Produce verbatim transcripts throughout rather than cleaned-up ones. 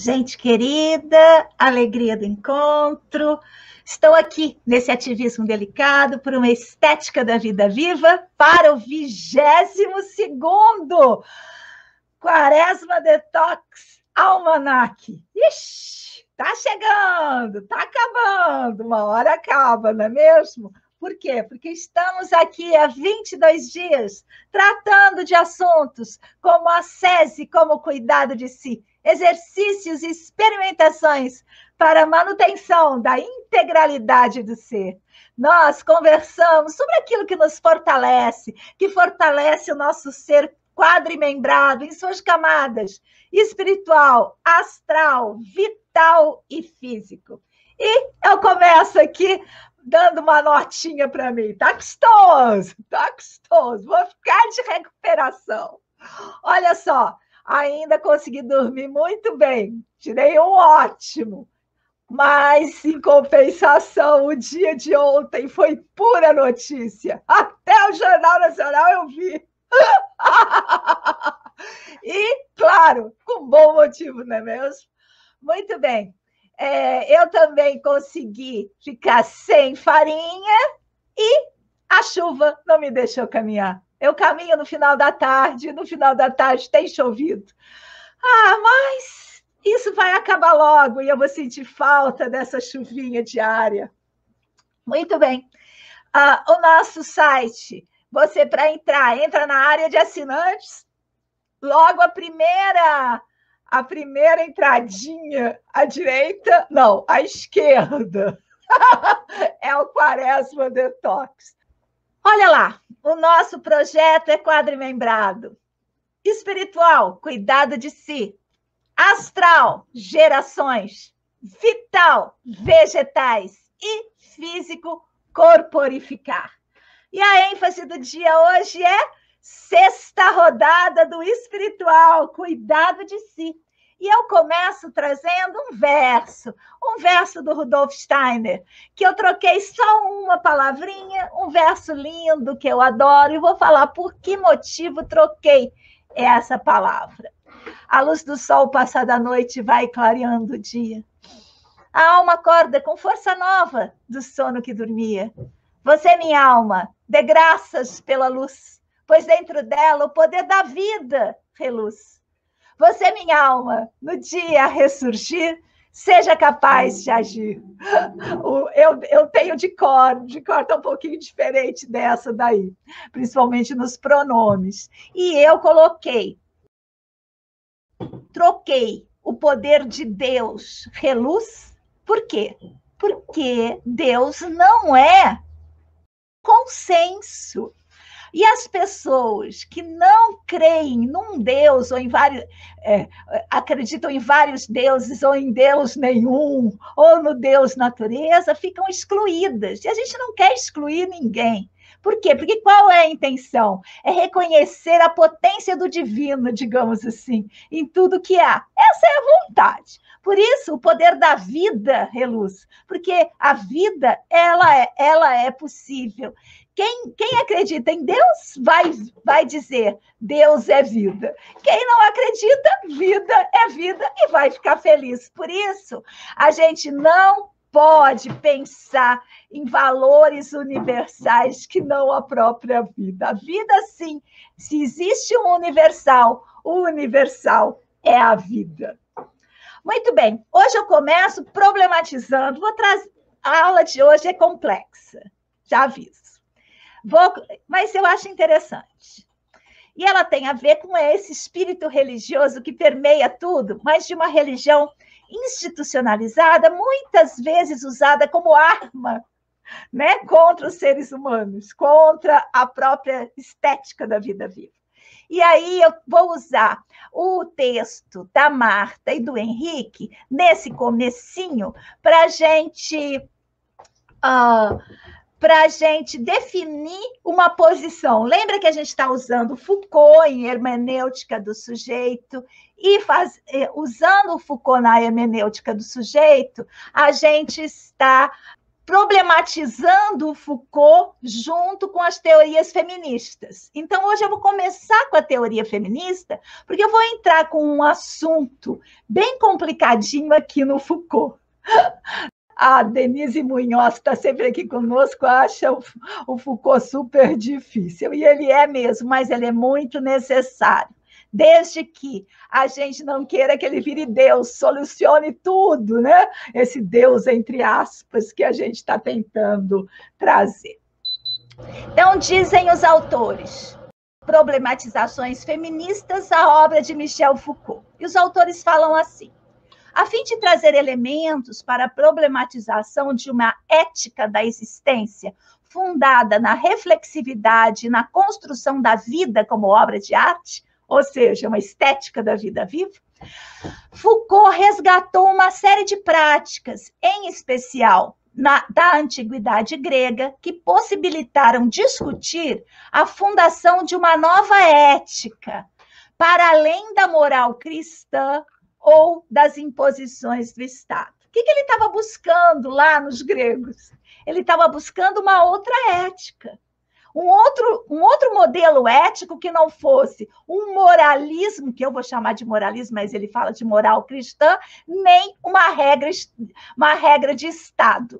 Gente querida, alegria do encontro. Estou aqui nesse ativismo delicado por uma estética da vida viva para o vigésimo segundo Quaresma Detox Almanac. Ixi, tá chegando, tá acabando, uma hora acaba, não é mesmo? Por quê? Porque estamos aqui há vinte e dois dias tratando de assuntos como a ascese, como o cuidado de si, exercícios e experimentações para a manutenção da integralidade do ser. Nós conversamos sobre aquilo que nos fortalece, que fortalece o nosso ser quadrimembrado em suas camadas, espiritual, astral, vital e físico. E eu começo aqui dando uma notinha para mim. Tá gostoso, tá gostoso. Vou ficar de recuperação. Olha só, ainda consegui dormir muito bem. Tirei um ótimo. Mas, em compensação, o dia de ontem foi pura notícia. Até o Jornal Nacional eu vi. E, claro, com bom motivo, não é mesmo? Muito bem. É, eu também consegui ficar sem farinha e a chuva não me deixou caminhar. Eu caminho no final da tarde, no final da tarde tem chovido. Ah, mas isso vai acabar logo e eu vou sentir falta dessa chuvinha diária. Muito bem. Ah, o nosso site, você para entrar, entra na área de assinantes, logo a primeira... A primeira entradinha à direita, não, à esquerda, é o Quaresma Detox. Olha lá, o nosso projeto é quadrimembrado. Espiritual, cuidado de si. Astral, gerações. Vital, vegetais. E físico, corporificar. E a ênfase do dia hoje é sexta rodada do espiritual, cuidado de si. E eu começo trazendo um verso, um verso do Rudolf Steiner, que eu troquei só uma palavrinha, um verso lindo que eu adoro, e vou falar por que motivo troquei essa palavra. A luz do sol passada a noite vai clareando o dia. A alma acorda com força nova do sono que dormia. Você, minha alma, dê graças pela luz, pois dentro dela o poder da vida reluz. Você, minha alma, no dia a ressurgir, seja capaz de agir. Eu, eu tenho de cor, de cor está um pouquinho diferente dessa daí, principalmente nos pronomes. E eu coloquei, troquei o poder de Deus reluz. Por quê? Porque Deus não é consenso. E as pessoas que não creem num Deus, ou em vários, é, acreditam em vários deuses, ou em Deus nenhum, ou no Deus natureza, ficam excluídas. E a gente não quer excluir ninguém. Por quê? Porque qual é a intenção? É reconhecer a potência do divino, digamos assim, em tudo que há. Essa é a vontade. Por isso, o poder da vida reluz, porque a vida, ela é, ela é possível. Quem, quem acredita em Deus vai, vai dizer, Deus é vida. Quem não acredita, vida é vida e vai ficar feliz. Por isso, a gente não pode pensar em valores universais que não a própria vida. A vida, sim, se existe um universal, o universal é a vida. Muito bem, hoje eu começo problematizando, vou trazer, a aula de hoje é complexa, já aviso. Vou, mas eu acho interessante. E ela tem a ver com esse espírito religioso que permeia tudo, mas de uma religião institucionalizada, muitas vezes usada como arma, né, contra os seres humanos, contra a própria estética da vida viva. E aí eu vou usar o texto da Marta e do Henrique, nesse comecinho, para a gente... Uh, para a gente definir uma posição. Lembra que a gente está usando Foucault em hermenêutica do sujeito, e faz, usando o Foucault na hermenêutica do sujeito, a gente está problematizando o Foucault junto com as teorias feministas. Então, hoje eu vou começar com a teoria feminista, porque eu vou entrar com um assunto bem complicadinho aqui no Foucault. A Denise Munhoz está sempre aqui conosco, acha o, o Foucault super difícil, e ele é mesmo, mas ele é muito necessário. Desde que a gente não queira que ele vire Deus, solucione tudo, né? Esse Deus, entre aspas, que a gente está tentando trazer. Então, dizem os autores, problematizações feministas, a obra de Michel Foucault. E os autores falam assim: a fim de trazer elementos para a problematização de uma ética da existência, fundada na reflexividade e na construção da vida como obra de arte, ou seja, uma estética da vida viva, Foucault resgatou uma série de práticas, em especial na, da antiguidade grega, que possibilitaram discutir a fundação de uma nova ética, para além da moral cristã ou das imposições do Estado. O que, que ele estava buscando lá nos gregos? Ele estava buscando uma outra ética. Um outro, um outro modelo ético que não fosse um moralismo, que eu vou chamar de moralismo, mas ele fala de moral cristã, nem uma regra, uma regra de Estado.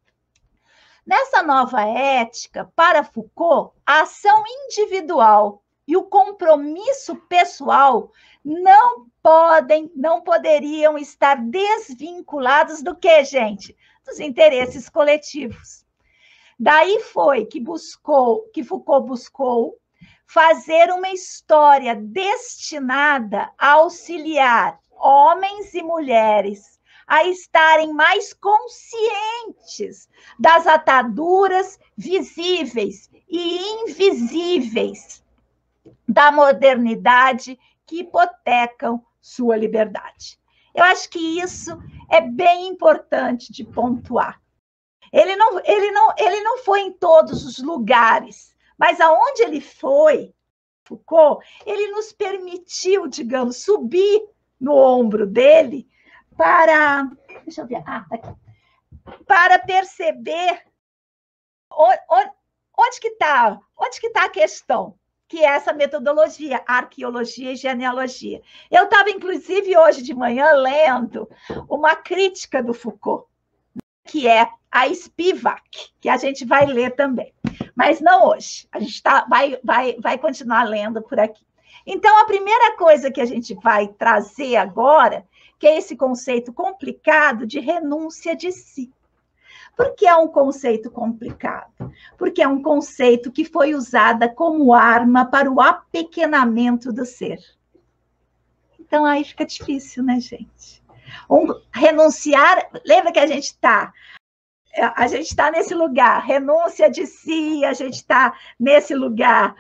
Nessa nova ética, para Foucault, a ação individual e o compromisso pessoal não podem, não poderiam estar desvinculados do que, gente? Dos interesses coletivos. Daí foi que buscou, que Foucault buscou fazer uma história destinada a auxiliar homens e mulheres a estarem mais conscientes das ataduras visíveis e invisíveis da modernidade que hipotecam sua liberdade. Eu acho que isso é bem importante de pontuar. Ele não, ele não, ele não foi em todos os lugares, mas aonde ele foi, Foucault, ele nos permitiu, digamos, subir no ombro dele para, deixa eu ver, ah, aqui, para perceber onde, onde que está, onde que está a questão, que é essa metodologia, arqueologia e genealogia. Eu estava, inclusive, hoje de manhã, lendo uma crítica do Foucault, que é a Spivak, que a gente vai ler também, mas não hoje. A gente tá, vai, vai, vai continuar lendo por aqui. Então, a primeira coisa que a gente vai trazer agora, que é esse conceito complicado de renúncia de si. Por que é um conceito complicado? Porque é um conceito que foi usado como arma para o apequenamento do ser. Então, aí fica difícil, né, gente? Um, renunciar, lembra que a gente está a gente está nesse lugar, renúncia de si, a gente está nesse lugar,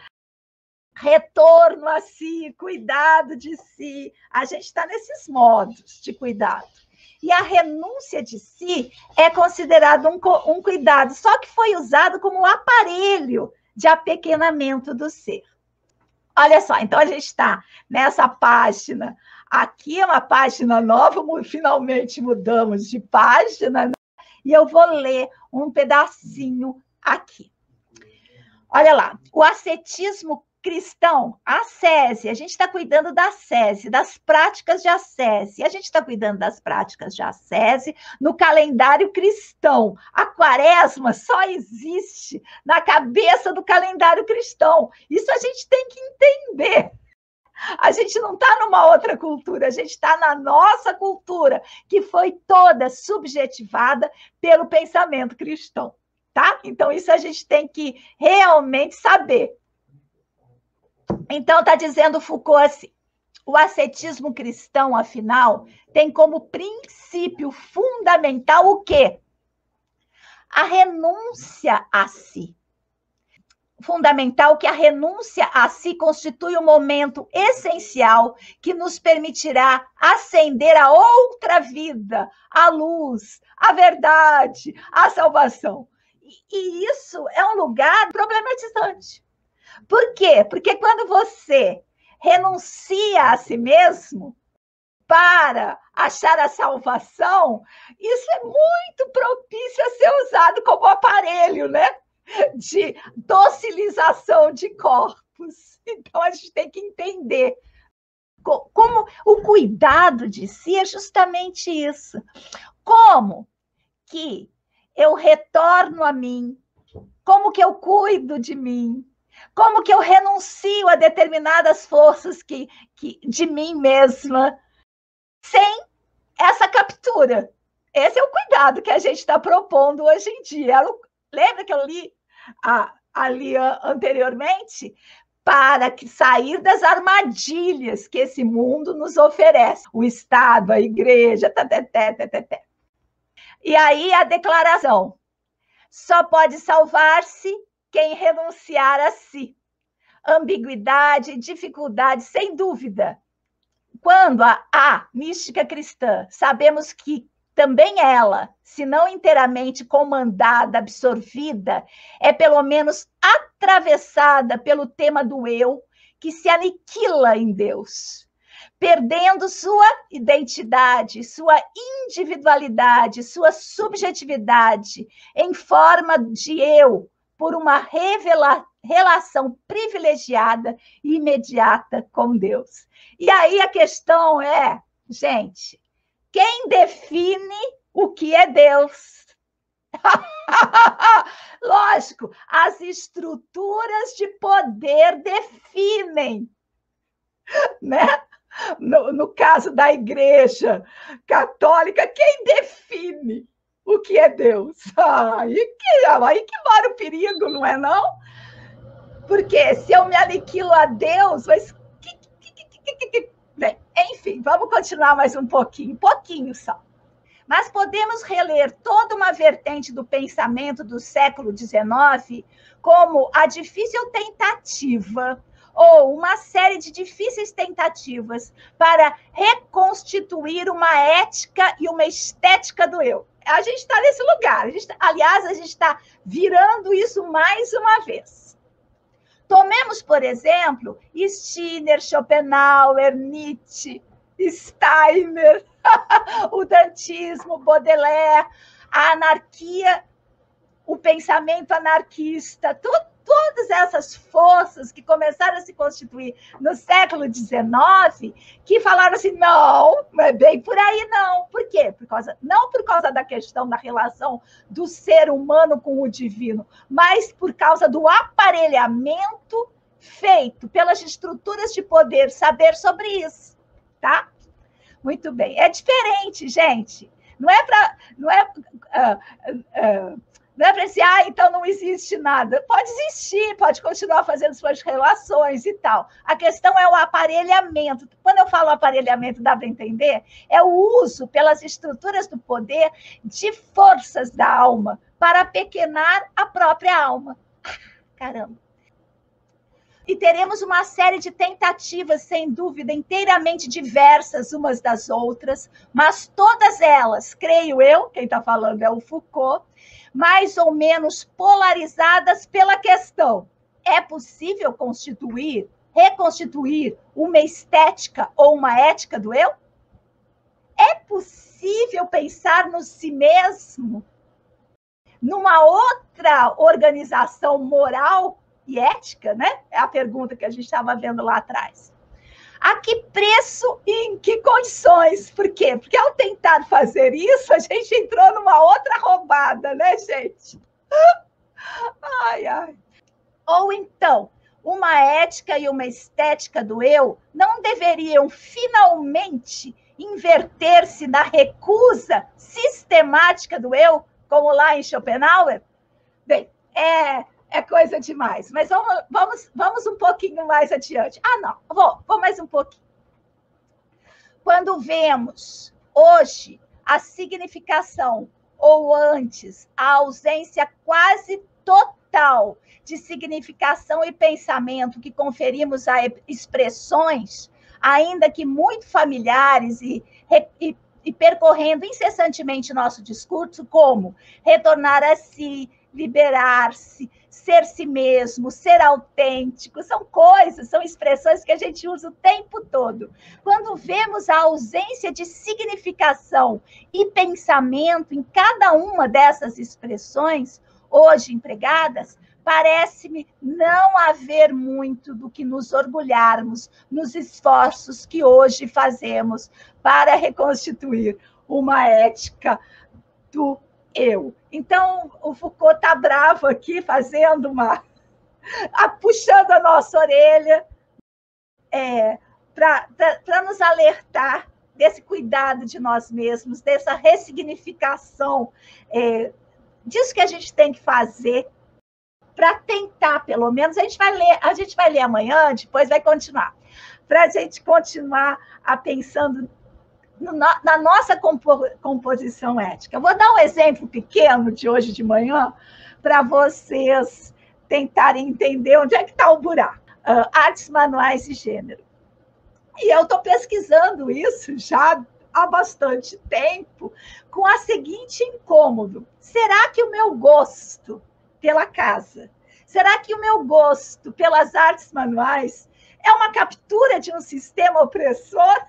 retorno a si, cuidado de si, a gente está nesses modos de cuidado. E a renúncia de si é considerado um, um cuidado, só que foi usado como aparelho de apequenamento do ser. Olha só, então a gente está nessa página, aqui é uma página nova, finalmente mudamos de página, né? E eu vou ler um pedacinho aqui. Olha lá, o ascetismo cristão, a ascese, a gente está cuidando da ascese, das práticas de ascese, a gente está cuidando das práticas de ascese no calendário cristão. A quaresma só existe na cabeça do calendário cristão. Isso a gente tem que entender. A gente não está numa outra cultura, a gente está na nossa cultura, que foi toda subjetivada pelo pensamento cristão, tá? Então, isso a gente tem que realmente saber. Então, está dizendo Foucault assim, o ascetismo cristão, afinal, tem como princípio fundamental o quê? A renúncia a si. Fundamental que a renúncia a si constitui um momento essencial que nos permitirá ascender a outra vida, a luz, a verdade, a salvação. E isso é um lugar problematizante. Por quê? Porque quando você renuncia a si mesmo, para achar a salvação, isso é muito propício a ser usado como aparelho, né? De docilização de corpos. Então, a gente tem que entender como o cuidado de si é justamente isso. Como que eu retorno a mim? Como que eu cuido de mim? Como que eu renuncio a determinadas forças que, que, de mim mesma sem essa captura? Esse é o cuidado que a gente está propondo hoje em dia. Lembra que eu li a, ali anteriormente? Para que sair das armadilhas que esse mundo nos oferece. O Estado, a igreja, tateté, tateté. E aí a declaração: só pode salvar-se quem renunciar a si. Ambiguidade, dificuldade, sem dúvida. Quando a, a mística cristã, sabemos que também ela, se não inteiramente comandada, absorvida, é pelo menos atravessada pelo tema do eu, que se aniquila em Deus, perdendo sua identidade, sua individualidade, sua subjetividade em forma de eu, por uma revela- relação privilegiada e imediata com Deus. E aí a questão é, gente, quem define o que é Deus? Lógico, as estruturas de poder definem, né? No, no caso da Igreja Católica, quem define o que é Deus? Aí que, aí que mora o perigo, não é não? Porque se eu me aniquilo a Deus, mas... Bem, enfim, vamos continuar mais um pouquinho, pouquinho só. Mas podemos reler toda uma vertente do pensamento do século dezenove como a difícil tentativa, ou uma série de difíceis tentativas para reconstituir uma ética e uma estética do eu. A gente está nesse lugar. A gente, aliás, a gente está virando isso mais uma vez. Tomemos, por exemplo, Stirner, Schopenhauer, Nietzsche, Steiner, o dantismo, Baudelaire, a anarquia, o pensamento anarquista, tu, todas essas forças que começaram a se constituir no século dezenove, que falaram assim, não, não é bem por aí não. Por quê? Por causa, não por causa da questão da relação do ser humano com o divino, mas por causa do aparelhamento feito pelas estruturas de poder saber sobre isso, tá? Muito bem. É diferente, gente. Não é para... Não é, uh, uh, não é para dizer, ah, então não existe nada. Pode existir, pode continuar fazendo suas relações e tal. A questão é o aparelhamento. Quando eu falo aparelhamento, dá para entender? É o uso pelas estruturas do poder de forças da alma para apequenar a própria alma. Caramba. E teremos uma série de tentativas, sem dúvida, inteiramente diversas umas das outras, mas todas elas, creio eu, quem está falando é o Foucault, mais ou menos polarizadas pela questão: é possível constituir, reconstituir uma estética ou uma ética do eu? É possível pensar no si mesmo, numa outra organização moral e ética, né? É a pergunta que a gente estava vendo lá atrás. A que preço e em que condições? Por quê? Porque ao tentar fazer isso, a gente entrou numa outra roubada, né, gente? Ai, ai. Ou então, uma ética e uma estética do eu não deveriam finalmente inverter-se na recusa sistemática do eu, como lá em Schopenhauer? Bem, é... é coisa demais, mas vamos, vamos, vamos um pouquinho mais adiante. Ah, não, vou, vou mais um pouquinho. Quando vemos hoje a significação, ou antes, a ausência quase total de significação e pensamento que conferimos a expressões, ainda que muito familiares e, e, e percorrendo incessantemente nosso discurso, como retornar a si, liberar-se, ser si mesmo, ser autêntico, são coisas, são expressões que a gente usa o tempo todo. Quando vemos a ausência de significação e pensamento em cada uma dessas expressões, hoje empregadas, parece-me não haver muito do que nos orgulharmos nos esforços que hoje fazemos para reconstituir uma ética do eu. Então, o Foucault está bravo aqui, fazendo uma... puxando a nossa orelha é, para nos alertar desse cuidado de nós mesmos, dessa ressignificação, é, disso que a gente tem que fazer para tentar, pelo menos, a gente vai ler, a gente vai ler amanhã, depois vai continuar, para a gente continuar a pensando na nossa composição ética. Eu vou dar um exemplo pequeno de hoje de manhã para vocês tentarem entender onde é que está o buraco. Uh, artes manuais e gênero. E eu estou pesquisando isso já há bastante tempo, com a seguinte incômodo. Será que o meu gosto pela casa, será que o meu gosto pelas artes manuais é uma captura de um sistema opressor?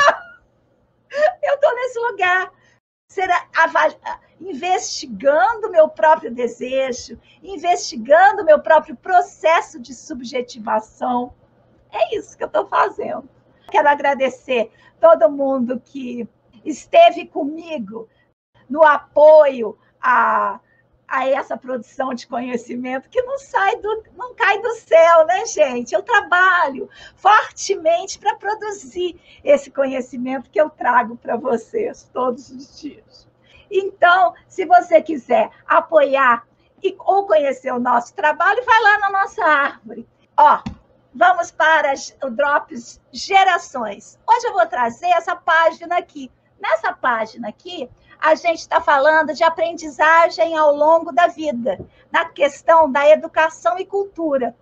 Eu estou nesse lugar, será, investigando meu próprio desejo, investigando meu próprio processo de subjetivação. É isso que eu estou fazendo. Quero agradecer todo mundo que esteve comigo no apoio a, a essa produção de conhecimento que não sai do, não cai do céu, né, gente? Eu trabalho fortemente para produzir esse conhecimento que eu trago para vocês todos os dias. Então, se você quiser apoiar e, ou conhecer o nosso trabalho, vai lá na nossa árvore. Ó, vamos para o Drops Gerações. Hoje eu vou trazer essa página aqui. Nessa página aqui, a gente está falando de aprendizagem ao longo da vida, na questão da educação e cultura.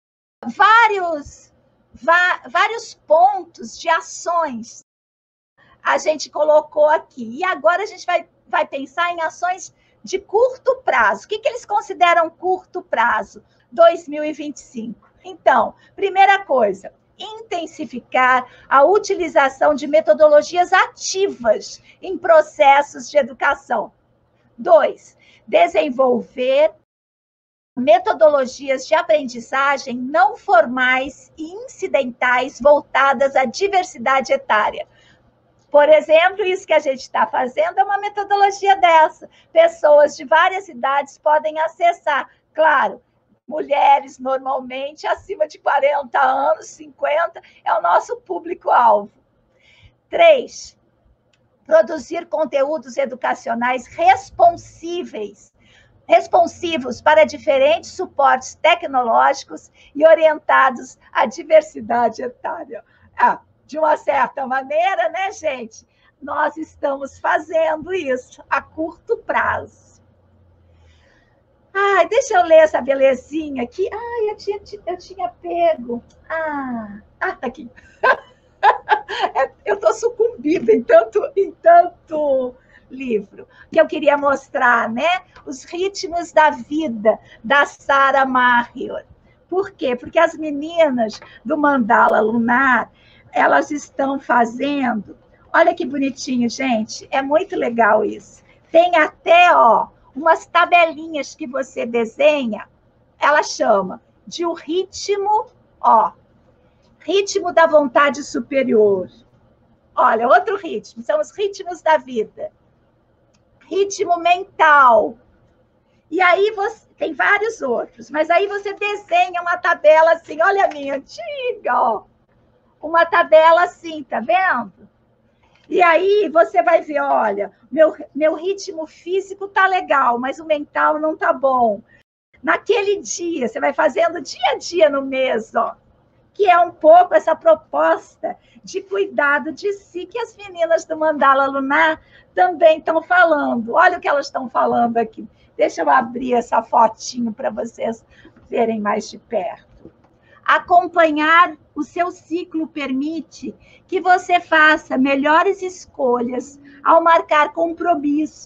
Vários, vários pontos de ações a gente colocou aqui. E agora a gente vai, vai pensar em ações de curto prazo. O que, que eles consideram curto prazo? dois mil e vinte e cinco. Então, primeira coisa, intensificar a utilização de metodologias ativas em processos de educação. Dois, desenvolver metodologias de aprendizagem não formais e incidentais voltadas à diversidade etária. Por exemplo, isso que a gente está fazendo é uma metodologia dessa. Pessoas de várias idades podem acessar, claro, mulheres, normalmente, acima de quarenta anos, cinquenta, é o nosso público-alvo. Três, produzir conteúdos educacionais responsíveis, responsivos para diferentes suportes tecnológicos e orientados à diversidade etária. Ah, de uma certa maneira, né, gente? Nós estamos fazendo isso a curto prazo. Ai, deixa eu ler essa belezinha aqui. Ai, eu tinha, eu tinha pego. Ah, ah, tá aqui. Eu estou sucumbida em tanto, em tanto livro. Que eu queria mostrar, né? Os ritmos da vida, da Sarah Marriott. Por quê? Porque as meninas do Mandala Lunar, elas estão fazendo... Olha que bonitinho, gente. É muito legal isso. Tem até, ó, umas tabelinhas que você desenha, ela chama de o ritmo, ó, ritmo da vontade superior. Olha, outro ritmo, são os ritmos da vida. Ritmo mental. E aí você tem vários outros, mas aí você desenha uma tabela assim, olha a minha antiga, ó. Uma tabela assim, tá vendo? E aí você vai ver, olha, meu, meu ritmo físico tá legal, mas o mental não tá bom. Naquele dia, você vai fazendo dia a dia no mês, ó, que é um pouco essa proposta de cuidado de si que as meninas do Mandala Lunar também estão falando. Olha o que elas estão falando aqui. Deixa eu abrir essa fotinho para vocês verem mais de perto. Acompanhar o seu ciclo permite que você faça melhores escolhas ao marcar compromissos,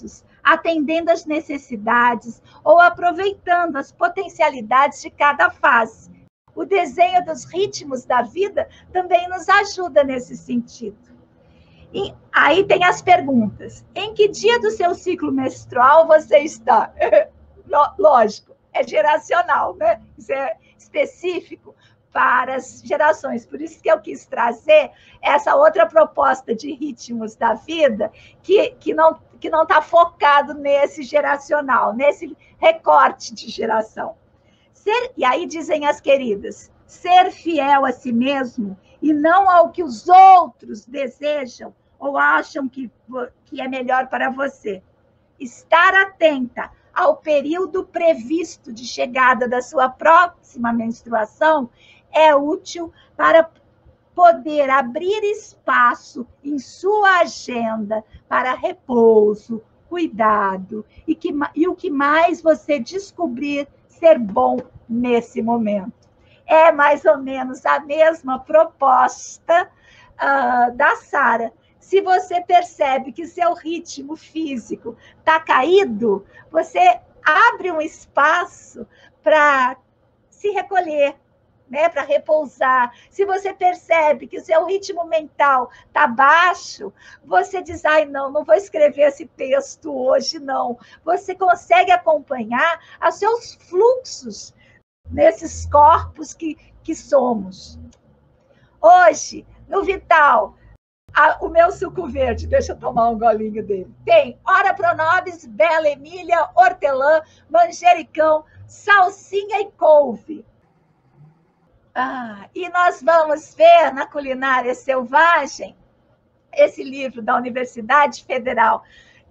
atendendo às necessidades ou aproveitando as potencialidades de cada fase. O desenho dos ritmos da vida também nos ajuda nesse sentido. E aí tem as perguntas. Em que dia do seu ciclo menstrual você está? Lógico, é geracional, né? Isso é específico para as gerações. Por isso que eu quis trazer essa outra proposta de ritmos da vida que, que não que não está focado nesse geracional, nesse recorte de geração. Ser, e aí dizem as queridas, ser fiel a si mesmo e não ao que os outros desejam ou acham que, que é melhor para você. Estar atenta ao período previsto de chegada da sua próxima menstruação é útil para poder abrir espaço em sua agenda para repouso, cuidado e, que, e o que mais você descobrir ser bom nesse momento. É mais ou menos a mesma proposta uh, da Sara. Se você percebe que seu ritmo físico está caído, você abre um espaço para se recolher, né, para repousar. Se você percebe que o seu ritmo mental está baixo, você diz, ai, não, não vou escrever esse texto hoje, não. Você consegue acompanhar os seus fluxos nesses corpos que, que somos. Hoje, no Vital, a, o meu suco verde, deixa eu tomar um golinho dele, tem ora pronobis, bela Emília, hortelã, manjericão, salsinha e couve. Ah, e nós vamos ver na Culinária Selvagem, esse livro da Universidade Federal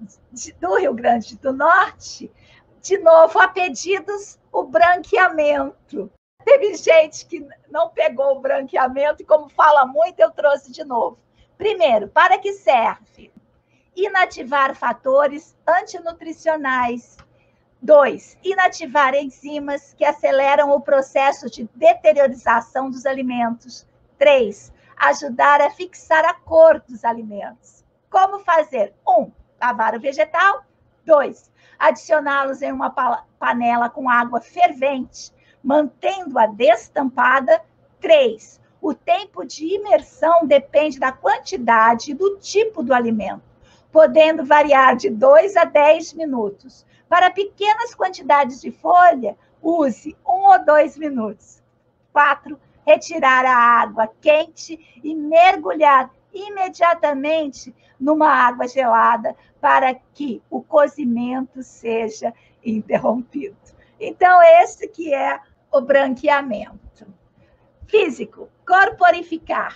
do Rio Grande do Norte, de novo, a pedidos, o branqueamento. Teve gente que não pegou o branqueamento, e como fala muito, eu trouxe de novo. Primeiro, para que serve? Inativar fatores antinutricionais. Dois, inativar enzimas que aceleram o processo de deteriorização dos alimentos. Três, ajudar a fixar a cor dos alimentos. Como fazer? Um, lavar o vegetal. Dois, adicioná-los em uma panela com água fervente, mantendo-a destampada. Três, o tempo de imersão depende da quantidade e do tipo do alimento, podendo variar de dois a dez minutos. Para pequenas quantidades de folha, use um ou dois minutos. Quatro, retirar a água quente e mergulhar imediatamente numa água gelada para que o cozimento seja interrompido. Então, esse que é o branqueamento. Físico, corporificar.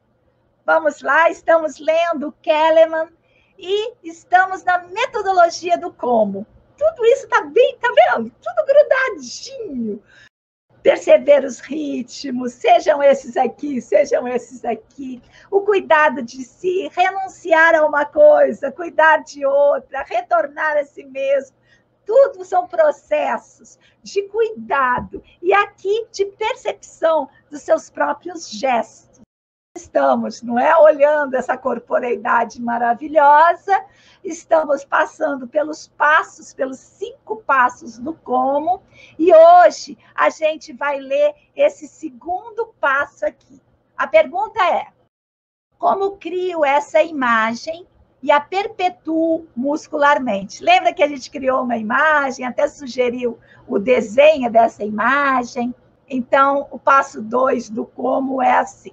Vamos lá, estamos lendo Kellerman e estamos na metodologia do como. Tudo isso está bem, tá vendo? Tudo grudadinho. Perceber os ritmos, sejam esses aqui, sejam esses aqui. O cuidado de si, renunciar a uma coisa, cuidar de outra, retornar a si mesmo. Tudo são processos de cuidado e aqui de percepção dos seus próprios gestos. Estamos, não é, olhando essa corporeidade maravilhosa, estamos passando pelos passos, pelos cinco passos do como, e hoje a gente vai ler esse segundo passo aqui. A pergunta é, como crio essa imagem e a perpetuo muscularmente? Lembra que a gente criou uma imagem, até sugeriu o desenho dessa imagem? Então, o passo dois do como é assim.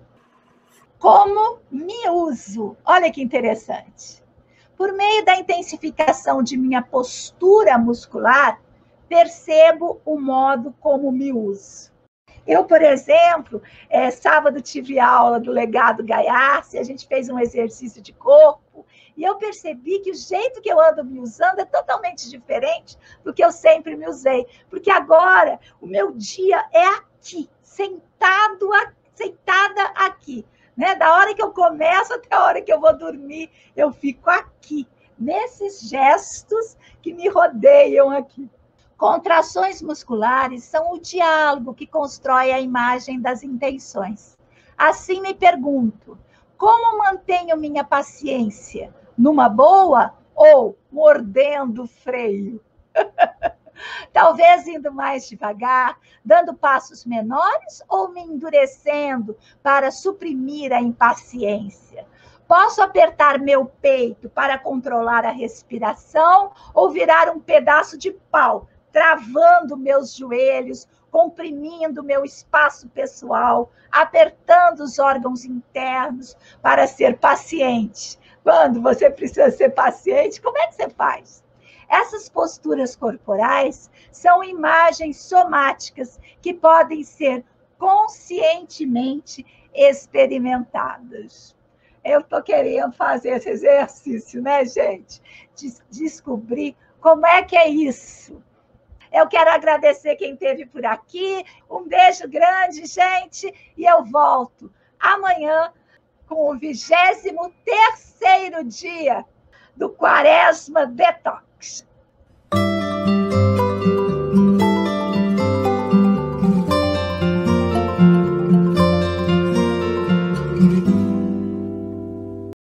Como me uso? Olha que interessante. Por meio da intensificação de minha postura muscular, percebo o modo como me uso. Eu, por exemplo, é, sábado tive aula do Legado Gaiarse, a gente fez um exercício de corpo, e eu percebi que o jeito que eu ando me usando é totalmente diferente do que eu sempre me usei. Porque agora o meu dia é aqui, sentado, sentada aqui. Né? Da hora que eu começo até a hora que eu vou dormir, eu fico aqui, nesses gestos que me rodeiam aqui. Contrações musculares são o diálogo que constrói a imagem das intenções. Assim me pergunto, como mantenho minha paciência? Numa boa ou mordendo o freio? Talvez indo mais devagar, dando passos menores ou me endurecendo para suprimir a impaciência? Posso apertar meu peito para controlar a respiração ou virar um pedaço de pau, travando meus joelhos, comprimindo meu espaço pessoal, apertando os órgãos internos para ser paciente? Quando você precisa ser paciente, como é que você faz? Essas posturas corporais são imagens somáticas que podem ser conscientemente experimentadas. Eu estou querendo fazer esse exercício, né, gente? De descobrir como é que é isso. Eu quero agradecer quem esteve por aqui. Um beijo grande, gente, e eu volto amanhã com o vigésimo terceiro dia do Quaresma Detox.